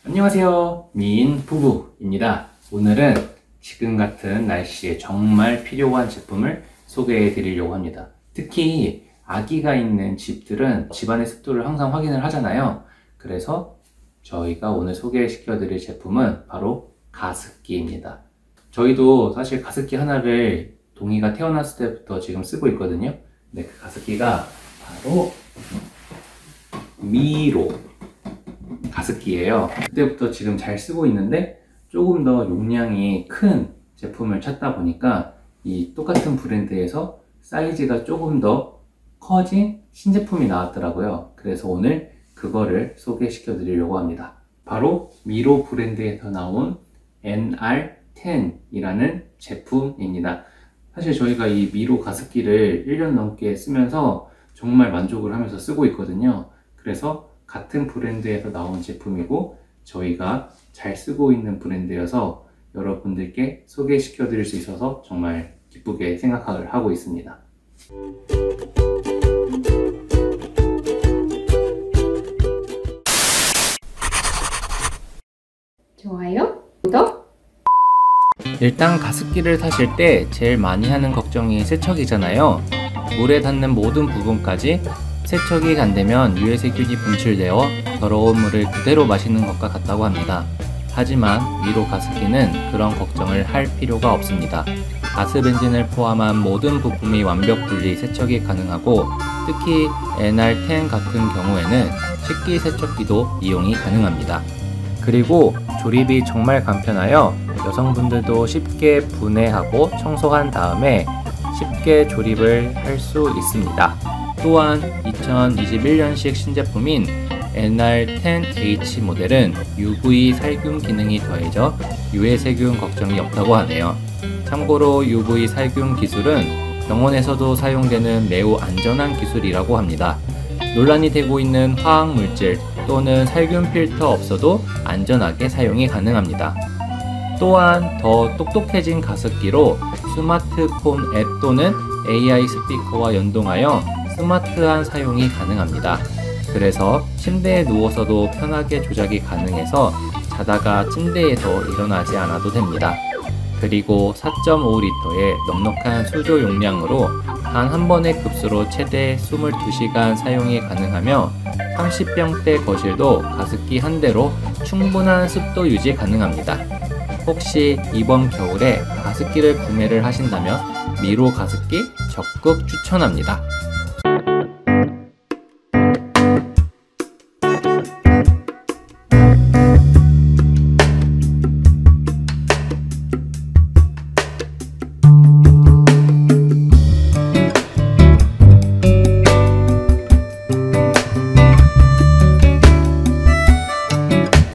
안녕하세요, 미인 부부입니다. 오늘은 지금 같은 날씨에 정말 필요한 제품을 소개해 드리려고 합니다. 특히 아기가 있는 집들은 집안의 습도를 항상 확인을 하잖아요. 그래서 저희가 오늘 소개시켜 드릴 제품은 바로 가습기입니다. 저희도 사실 가습기 하나를 동이가 태어났을 때부터 지금 쓰고 있거든요. 네, 그 가습기가 바로 미로 가습기예요. 그때부터 지금 잘 쓰고 있는데 조금 더 용량이 큰 제품을 찾다 보니까 이 똑같은 브랜드에서 사이즈가 조금 더 커진 신제품이 나왔더라고요. 그래서 오늘 그거를 소개시켜 드리려고 합니다. 바로 미로 브랜드에서 나온 NR10 이라는 제품입니다. 사실 저희가 이 미로 가습기를 1년 넘게 쓰면서 정말 만족을 하면서 쓰고 있거든요. 그래서 같은 브랜드에서 나온 제품이고 저희가 잘 쓰고 있는 브랜드여서 여러분들께 소개시켜 드릴 수 있어서 정말 기쁘게 생각을 하고 있습니다. 좋아요, 구독! 일단 가습기를 사실 때 제일 많이 하는 걱정이 세척이잖아요. 물에 닿는 모든 부분까지 세척이 안되면 유해세균이 분출되어 더러운 물을 그대로 마시는 것과 같다고 합니다. 하지만 미로 가습기는 그런 걱정을 할 필요가 없습니다. 가습 엔진을 포함한 모든 부품이 완벽 분리 세척이 가능하고 특히 NR10 같은 경우에는 식기 세척기도 이용이 가능합니다. 그리고 조립이 정말 간편하여 여성분들도 쉽게 분해하고 청소한 다음에 쉽게 조립을 할 수 있습니다. 또한 2021년식 신제품인 NR10H 모델은 UV 살균 기능이 더해져 유해세균 걱정이 없다고 하네요. 참고로 UV 살균 기술은 병원에서도 사용되는 매우 안전한 기술이라고 합니다. 논란이 되고 있는 화학물질 또는 살균 필터 없어도 안전하게 사용이 가능합니다. 또한 더 똑똑해진 가습기로 스마트폰 앱 또는 AI 스피커와 연동하여 스마트한 사용이 가능합니다. 그래서 침대에 누워서도 편하게 조작이 가능해서 자다가 침대에서 일어나지 않아도 됩니다. 그리고 4.5L의 넉넉한 수조 용량으로 단 한 번의 급수로 최대 22시간 사용이 가능하며 30평대 거실도 가습기 한 대로 충분한 습도 유지 가능합니다. 혹시 이번 겨울에 가습기를 구매를 하신다면 미로 가습기 적극 추천합니다.